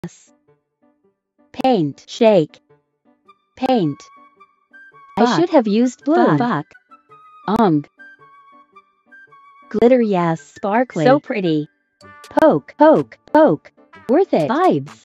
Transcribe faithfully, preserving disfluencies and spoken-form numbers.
yes. Paint, shake. Paint. I Fuck. should have used blue. Fuck. Ung. Glitter, yes. Sparkly. So pretty. Poke, poke, poke. Worth it. Vibes.